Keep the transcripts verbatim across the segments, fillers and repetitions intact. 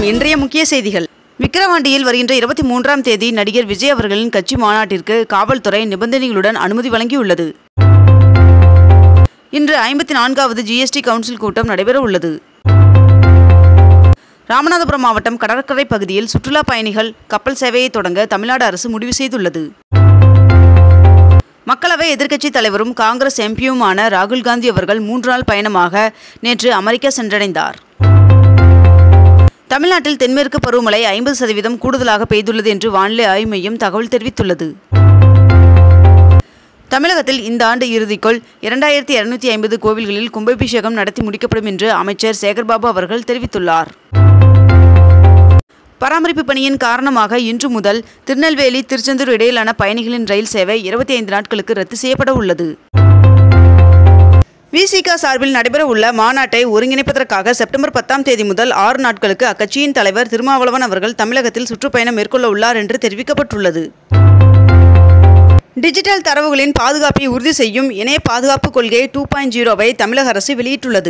இன்றைய முக்கிய செய்திகள். விக்கிரவாண்டியில் வருகின்ற இருபத்தி மூன்றாம் தேதி நடிகர் விஜய் அவர்களின் கட்சி மாநாட்டிற்கு காவல்துறை நிபந்தனைகளுடன் அனுமதி வழங்கியுள்ளது. இன்று ஐம்பத்தி நான்காவது ஜிஎஸ்டி கவுன்சில் கூட்டம் நடைபெற உள்ளது. ராமநாதபுரம் மாவட்டம் கடற்கரை பகுதியில் சுற்றுலா பயணிகள் கப்பல் சேவையை தொடங்க தமிழ்நாடு அரசு முடிவு செய்துள்ளது. மக்களவை எதிர்க்கட்சி தலைவரும் காங்கிரஸ் எம்பியுமான ராகுல் காந்தி அவர்கள் மூன்று நாள் பயணமாக நேற்று அமெரிக்கா சென்றடைந்தார். தமிழ்நாட்டில் தென்மேற்கு பருவமழை ஐம்பது சதவீதம் கூடுதலாக பெய்துள்ளது என்று வானிலை ஆய்வு மையம் தகவல் தெரிவித்துள்ளது. தமிழகத்தில் இந்த ஆண்டு இறுதிக்குள் இரண்டாயிரத்தி இருநூத்தி ஐம்பது கோவில்களில் கும்பாபிஷேகம் நடத்தி முடிக்கப்படும் என்று அமைச்சர் சேகர்பாபு அவர்கள் தெரிவித்துள்ளார். பராமரிப்பு பணியின் காரணமாக இன்று முதல் திருநெல்வேலி திருச்செந்தூர் இடையிலான பயணிகளின் ரயில் சேவை இருபத்தி ஐந்து நாட்களுக்கு ரத்து செய்யப்பட உள்ளது. விசிக சார்பில் நடைபெற உள்ள மாநாட்டை ஒருங்கிணைப்பதற்காக செப்டம்பர் பத்தாம் தேதி முதல் ஆறு நாட்களுக்கு அக்கட்சியின் தலைவர் திருமாவளவன் அவர்கள் தமிழகத்தில் சுற்றுப்பயணம் மேற்கொள்ள உள்ளார் என்று தெரிவிக்கப்பட்டுள்ளது. டிஜிட்டல் தரவுகளின் பாதுகாப்பை உறுதி செய்யும் இணைய பாதுகாப்பு கொள்கை டூ பாயிண்ட் ஜீரோவை தமிழக அரசு வெளியிட்டுள்ளது.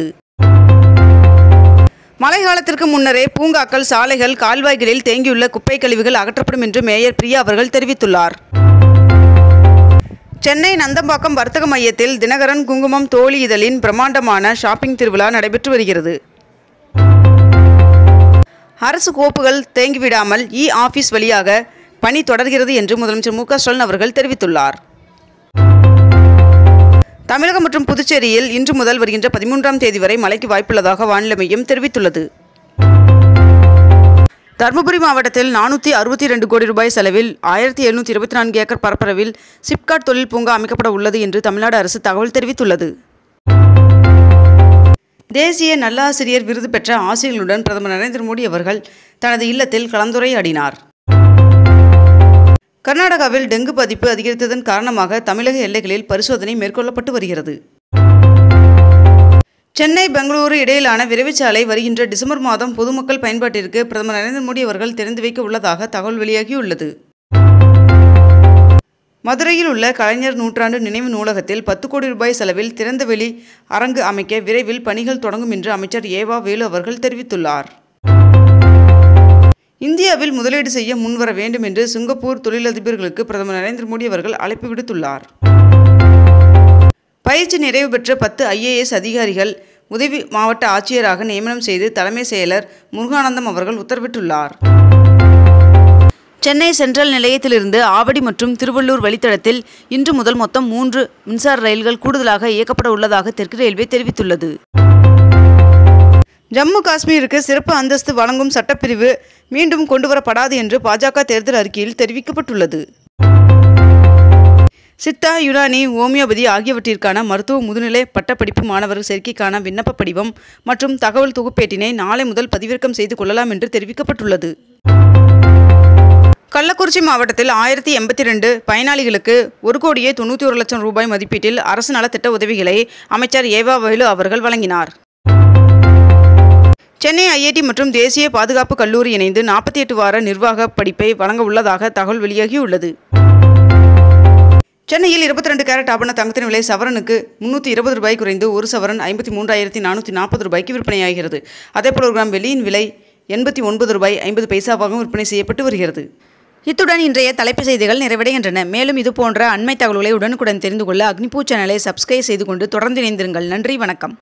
மழை காலத்திற்கு முன்னரே பூங்காக்கள், சாலைகள், கால்வாய்களில் தேங்கியுள்ள குப்பை கழிவுகள் அகற்றப்படும் என்று மேயர் பிரியா அவர்கள் தெரிவித்துள்ளார். சென்னை நந்தம்பாக்கம் வர்த்தக மையத்தில் தினகரன் குங்குமம் தோழி இதழின் பிரம்மாண்டமான ஷாப்பிங் திருவிழா நடைபெற்று வருகிறது. அரசு கோப்புகள் தேங்கிவிடாமல் இ ஆபீஸ் வழியாக பணி தொடர்கிறது என்று முதலமைச்சர் மு க ஸ்டாலின் அவர்கள் தெரிவித்துள்ளார். தமிழகம் மற்றும் புதுச்சேரியில் இன்று முதல் வருகின்ற பதிமூன்றாம் தேதி வரை மழைக்கு வாய்ப்புள்ளதாக வானிலை மையம் தெரிவித்துள்ளது. தருமபுரி மாவட்டத்தில் நானூற்றி அறுபத்தி இரண்டு கோடி ரூபாய் செலவில் ஆயிரத்தி எழுநூற்றி இருபத்தி நான்கு ஏக்கர் பரப்பளவில் சிப்காட் தொழில் பூங்கா அமைக்கப்பட உள்ளது என்று தமிழ்நாடு அரசு தகவல் தெரிவித்துள்ளது. தேசிய நல்லாசிரியர் விருது பெற்ற ஆசிரியர்களுடன் பிரதமர் நரேந்திர மோடி அவர்கள் தனது இல்லத்தில் கலந்துரையாடினார். கர்நாடகாவில் டெங்கு பாதிப்பு அதிகரித்ததன் காரணமாக தமிழக எல்லைகளில் பரிசோதனை மேற்கொள்ளப்பட்டு வருகிறது. சென்னை பெங்களூரு இடையிலான விரைவுச்சாலை வருகின்ற டிசம்பர் மாதம் பொதுமக்கள் பயன்பாட்டிற்கு பிரதமர் நரேந்திர மோடி அவர்கள் திறந்து வைக்க உள்ளதாக தகவல் வெளியாகியுள்ளது. மதுரையில் உள்ள கலைஞர் நூற்றாண்டு நினைவு நூலகத்தில் பத்து கோடி ரூபாய் செலவில் திறந்தவெளி அரங்கு அமைக்க விரைவில் பணிகள் தொடங்கும் என்று அமைச்சர் ஏவா வேலு அவர்கள் தெரிவித்துள்ளார். இந்தியாவில் முதலீடு செய்ய முன்வர வேண்டும் என்று சிங்கப்பூர் தொழிலதிபர்களுக்கு பிரதமர் நரேந்திர மோடி அவர்கள் அழைப்பு விடுத்துள்ளார். பயிற்சி நிறைவு பெற்ற பத்து ஐ ஏ எஸ் அதிகாரிகள் உதவி மாவட்ட ஆட்சியராக நியமனம் செய்து தலைமை செயலர் முருகானந்தம் அவர்கள் உத்தரவிட்டுள்ளார். சென்னை சென்ட்ரல் நிலையத்திலிருந்து ஆவடி மற்றும் திருவள்ளூர் வழித்தடத்தில் இன்று முதல் மொத்தம் மூன்று மின்சார ரயில்கள் கூடுதலாக இயக்கப்பட உள்ளதாக தெற்கு ரயில்வே தெரிவித்துள்ளது. ஜம்மு காஷ்மீருக்கு சிறப்பு அந்தஸ்து வழங்கும் சட்டப்பிரிவு மீண்டும் கொண்டுவரப்படாது என்று பாஜக தேர்தல் அறிக்கையில் தெரிவிக்கப்பட்டுள்ளது. சித்தா, யுனானி, ஹோமியோபதி ஆகியவற்றிற்கான மருத்துவ முதுநிலை பட்டப்படிப்பு மாணவர் சேர்க்கைக்கான விண்ணப்ப படிவம் மற்றும் தகவல் தொகுப்பேட்டினை நாளை முதல் பதிவிறக்கம் செய்து கொள்ளலாம் என்று தெரிவிக்கப்பட்டுள்ளது. கள்ளக்குறிச்சி மாவட்டத்தில் ஆயிரத்தி எண்பத்தி ரெண்டு பயனாளிகளுக்கு ஒரு கோடியே தொண்ணூற்றி ஒரு லட்சம் ரூபாய் மதிப்பீட்டில் அரசு நலத்திட்ட உதவிகளை அமைச்சர் ஏவா வேலு அவர்கள் வழங்கினார். சென்னை ஐ ஐ டி மற்றும் தேசிய பாதுகாப்பு கல்லூரி இணைந்து நாற்பத்தி எட்டு வார நிர்வாக படிப்பை வழங்க உள்ளதாக தகவல் வெளியாகியுள்ளது. சென்னையில் இருபத்தி ரெண்டு கேரட் ஆபண தங்கத்தின் விலை சவரனுக்கு முன்னூற்றி இருபது ரூபாய் குறைந்து ஒரு சவரன் ஐம்பத்தி மூன்றாயிரத்தி நானூற்றி நாற்பது ரூபாய்க்கு விற்பனையாகிறது. அதேபோல் ஒரு கிராம் வெள்ளியின் விலை எண்பத்தி ஒன்பது ரூபாய் ஐம்பது பைசாவாகவும் விற்பனை செய்யப்பட்டு வருகிறது. இத்துடன் இன்றைய தலைப்புச் செய்திகள் நிறைவடைகின்றன. மேலும் இதுபோன்ற அண்மை தகவல்களை உடனுக்குடன் தெரிந்து கொள்ள அக்னிபூ சேனலை சப்ஸ்கிரைப் செய்து கொண்டு தொடர்ந்து இணைந்திருங்கள். நன்றி, வணக்கம்.